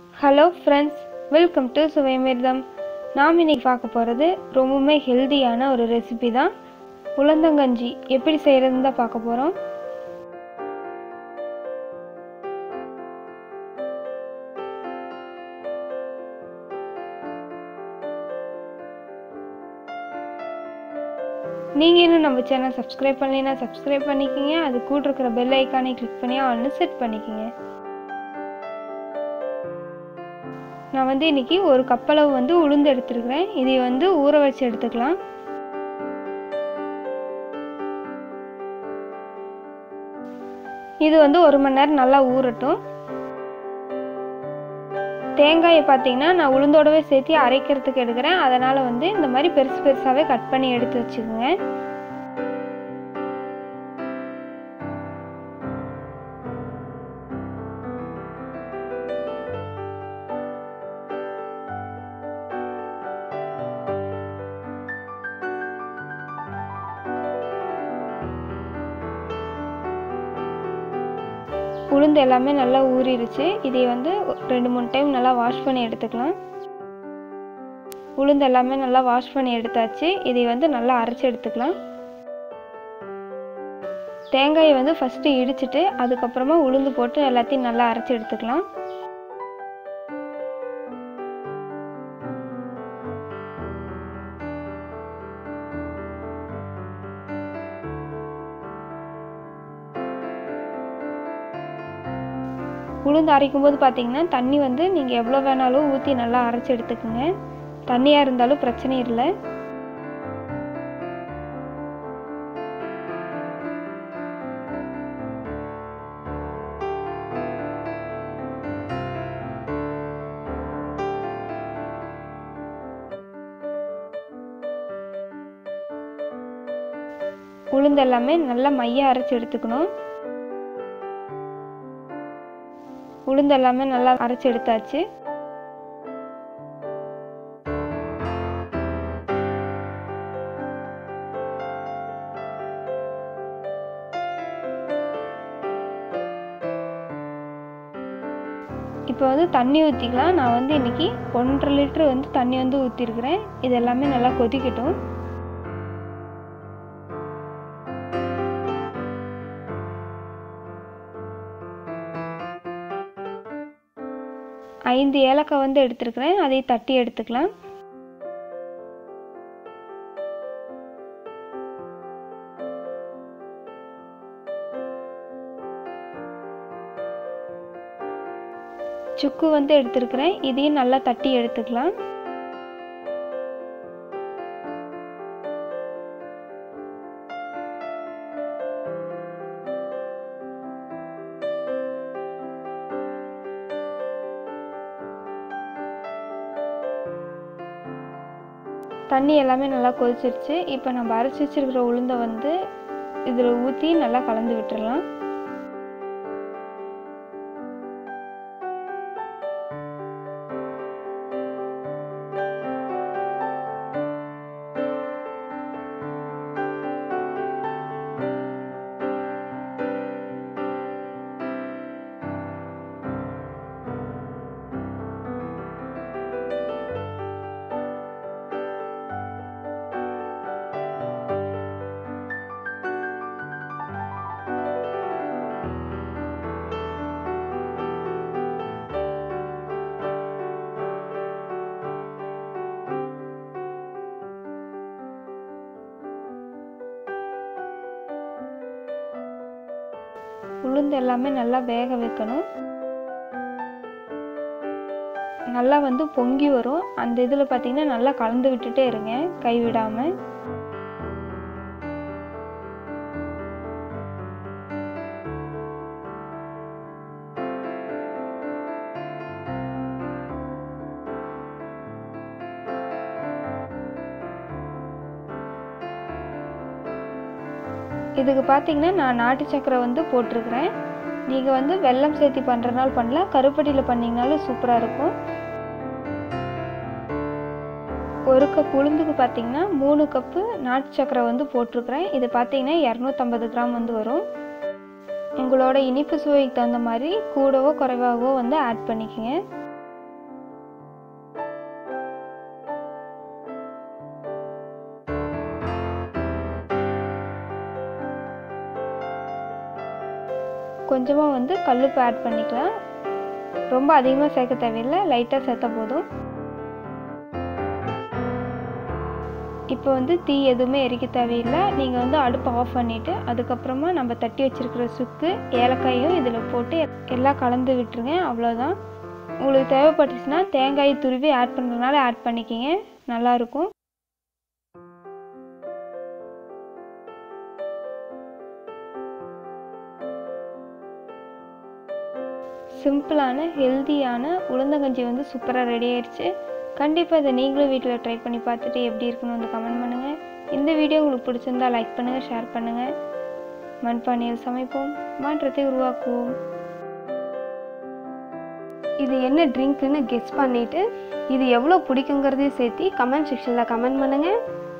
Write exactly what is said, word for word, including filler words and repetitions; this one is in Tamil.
Hello friends, welcome to Suvaimirtham. நாம் இன்னைக்கு பார்க்க போகிறது ரொம்பவுமே ஹெல்தியான ஒரு ரெசிபி தான். உளுந்தங்கஞ்சி எப்படி செய்கிறதுன்னு தான் பார்க்க போகிறோம். நீங்கள் இன்னும் நம்ம சேனல் சப்ஸ்கிரைப் பண்ணலைன்னா சப்ஸ்கிரைப் பண்ணிக்கிங்க. அது கூட இருக்கிற பெல் ஐக்கானை கிளிக் பண்ணி ஆல்னு செட் பண்ணிக்கிங்க. நான் வந்து இன்றைக்கி ஒரு கப்பளவு வந்து உளுந்து எடுத்துருக்கிறேன். இதை வந்து ஊற வச்சு எடுத்துக்கலாம். இது வந்து ஒரு மணி நேரம் நல்லா ஊறட்டும். தேங்காயை பார்த்தீங்கன்னா நான் உளுந்தோடவே சேர்த்து அரைக்கிறதுக்கு எடுக்கிறேன். அதனால் வந்து இந்த மாதிரி பெருசு பெருசாகவே கட் பண்ணி எடுத்து வச்சுக்கோங்க. உளுந்து எல்லாமே நல்லா ஊறிடுச்சு. இதை வந்து ரெண்டு மூணு டைம் நல்லா வாஷ் பண்ணி எடுத்துக்கலாம். உளுந்து எல்லாமே நல்லா வாஷ் பண்ணி எடுத்தாச்சு. இதை வந்து நல்லா அரைச்சி எடுத்துக்கலாம். தேங்காயை வந்து ஃபஸ்ட்டு இடிச்சிட்டு அதுக்கப்புறமா உளுந்து போட்டு எல்லாத்தையும் நல்லா அரைச்சி எடுத்துக்கலாம். உளுந்து அரைக்கும் போது பார்த்தீங்கன்னா தண்ணி வந்து நீங்கள் எவ்வளோ வேணாலும் ஊற்றி நல்லா அரைச்சி எடுத்துக்கோங்க. தண்ணியாக இருந்தாலும் பிரச்சனை இல்லை. உளுந்து எல்லாமே நல்லா மைய அரைச்சி எடுத்துக்கணும். உளுந்து எல்லாமே நல்லா அரைச்சி எடுத்தாச்சு. இப்போ வந்து தண்ணி ஊற்றிக்கலாம். நான் வந்து இன்னைக்கு ஒன்றரை லிட்டர் வந்து தண்ணி வந்து ஊற்றிருக்கிறேன். இது எல்லாமே நல்லா கொதிக்கட்டும். ஐந்து ஏலக்காய் வந்து எடுத்துருக்கிறேன். அதை தட்டி எடுத்துக்கலாம். சுக்கு வந்து எடுத்துருக்கிறேன். இதையும் நல்லா தட்டி எடுத்துக்கலாம். தண்ணி எல்லாமே நல்லா கொதிச்சிருச்சு. இப்போ நம்ம அரைச்சி வச்சிருக்கிற உளுந்தை வந்து இதில் ஊற்றி நல்லா கலந்து விட்டுடலாம். உளுந்து எல்லாமே நல்லா வேக வைக்கணும். நல்லா வந்து பொங்கி வரும். அந்த இதில் பார்த்தீங்கன்னா நல்லா கலந்து விட்டுட்டே இருங்க, கைவிடாமல். இதுக்கு பார்த்தீங்கன்னா நான் நாட்டு சக்கரை வந்து போட்டிருக்கிறேன். நீங்கள் வந்து வெல்லம் சேர்த்து பண்ணுறதுனால பண்ணலாம், கருப்பட்டியில் பண்ணிங்கனாலும் சூப்பராக இருக்கும். ஒரு கப் உளுந்துக்கு பார்த்தீங்கன்னா மூணு கப்பு நாட்டு சக்கரை வந்து போட்டிருக்கிறேன். இது பார்த்தீங்கன்னா இரநூத்தம்பது கிராம் வந்து வரும். உங்களோட இனிப்பு சுவைக்கு தகுந்த மாதிரி கூடவோ குறைவாகவோ வந்து ஆட் பண்ணிக்கங்க. கொஞ்சமாக வந்து கல்லுப்பு ஆட் பண்ணிக்கலாம். ரொம்ப அதிகமாக சேர்க்க தேவையில்லை, லைட்டாக சேர்த்தா போதும். இப்போ வந்து தீ எதுவுமே எரிக்க தேவையில்லை. நீங்கள் வந்து அடுப்பை ஆஃப் பண்ணிவிட்டு அதுக்கப்புறமா நம்ம தட்டி வச்சுருக்கிற சுக்கு ஏலக்காயும் இதில் போட்டு எல்லாம் கலந்து விட்டுருங்க. அவ்வளோதான். உங்களுக்கு தேவைப்பட்டுச்சுன்னா தேங்காய் துருவி ஆட் பண்ணுறதுனால ஆட் பண்ணிக்கிங்க, நல்லாயிருக்கும். சிம்பிளான ஹெல்த்தியான உளுந்தங்கஞ்சி வந்து சூப்பராக ரெடி ஆயிடுச்சு. கண்டிப்பாக இதை நீங்களும் வீட்டில் ட்ரை பண்ணி பார்த்துட்டு எப்படி இருக்குன்னு வந்து கமெண்ட் பண்ணுங்கள். இந்த வீடியோ உங்களுக்கு பிடிச்சிருந்தா லைக் பண்ணுங்கள், ஷேர் பண்ணுங்கள். மண்பானையில் சமைப்போம், மாற்றத்தை உருவாக்குவோம். இது என்ன ட்ரிங்க்குன்னு கெஸ் பண்ணிவிட்டு இது எவ்வளோ பிடிக்குங்கிறதையும் சேர்த்து கமெண்ட் செக்ஷனில் கமெண்ட் பண்ணுங்கள்.